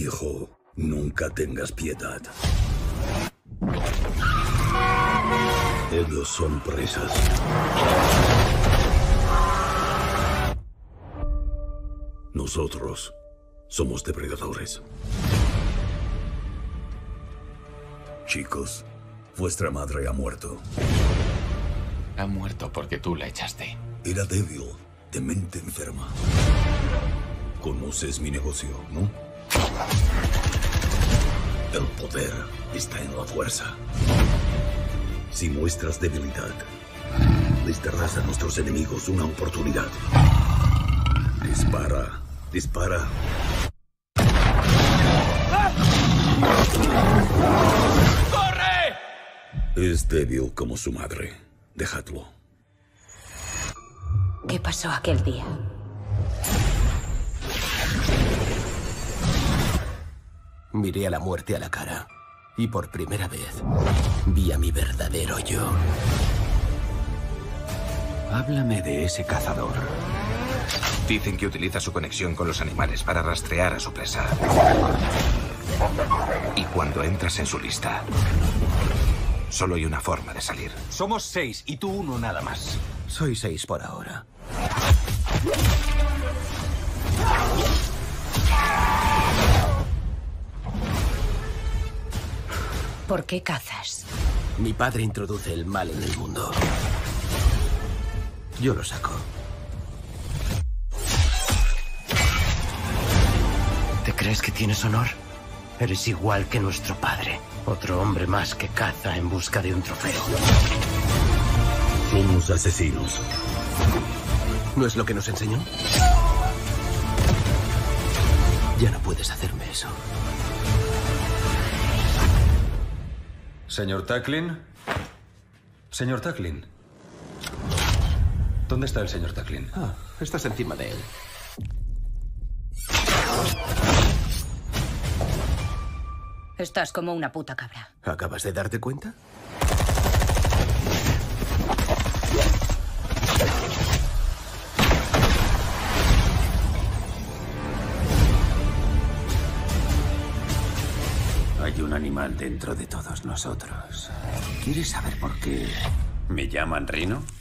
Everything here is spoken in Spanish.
Hijo, nunca tengas piedad. Ellos son presas. Nosotros somos depredadores. Chicos, vuestra madre ha muerto. Ha muerto porque tú la echaste. Era débil, de mente enferma. Conoces mi negocio, ¿no? El poder está en la fuerza. Si muestras debilidad, les darás a nuestros enemigos una oportunidad. Dispara, dispara. ¡Corre! Es débil como su madre. Dejadlo. ¿Qué pasó aquel día? Miré a la muerte a la cara y por primera vez vi a mi verdadero yo. Háblame de ese cazador. Dicen que utiliza su conexión con los animales para rastrear a su presa. Y cuando entras en su lista, solo hay una forma de salir. Somos 6 y tú uno nada más. Soy 6 por ahora. ¿Por qué cazas? Mi padre introduce el mal en el mundo. Yo lo saco. ¿Te crees que tienes honor? Eres igual que nuestro padre. Otro hombre más que caza en busca de un trofeo. Somos asesinos. ¿No es lo que nos enseñó? Ya no puedes hacerme eso. Señor Tacklin. Señor Tacklin. ¿Dónde está el señor Tacklin? Estás encima de él. Estás como una puta cabra. ¿Acabas de darte cuenta? Hay un animal dentro de todos nosotros. ¿Quieres saber por qué me llaman Rino?